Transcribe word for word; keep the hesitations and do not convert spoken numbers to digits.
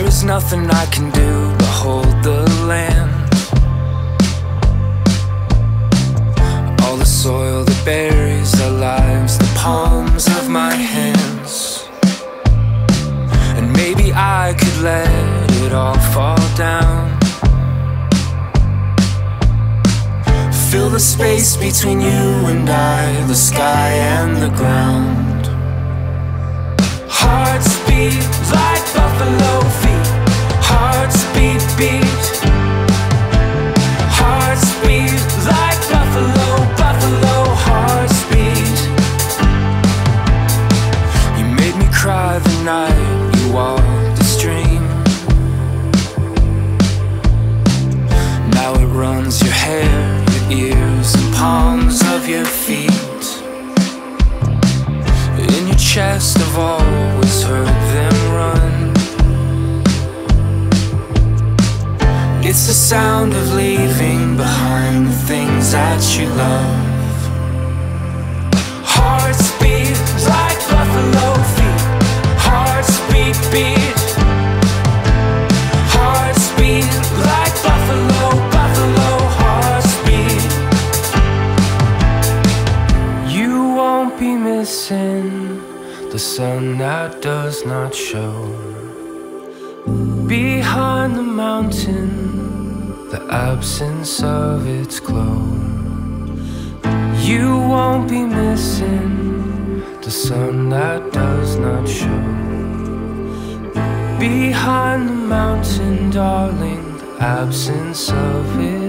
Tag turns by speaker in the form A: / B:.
A: is nothing I can do but hold the land. All the soil that buries our lives, the palms of my hands. And maybe I could let it all fall down. Fill the space between you and I, the sky and the ground. Hearts beat like buffalo feet. Hearts beat, beat. Hearts beat like buffalo, buffalo hearts beat. You made me cry the night you walked the stream. Now it runs your hair, ears and palms of your feet. In your chest I've always heard them run. It's the sound of leaving behind the things that you love. Hearts beat like buffalo feet. Hearts beat, beat. Hearts beat like buffalo, buffalo hearts beat. You won't be missing the sun that does not show. Behind the mountain, the absence of its glow. You won't be missing the sun that does not show. Behind the mountain, darling, the absence of it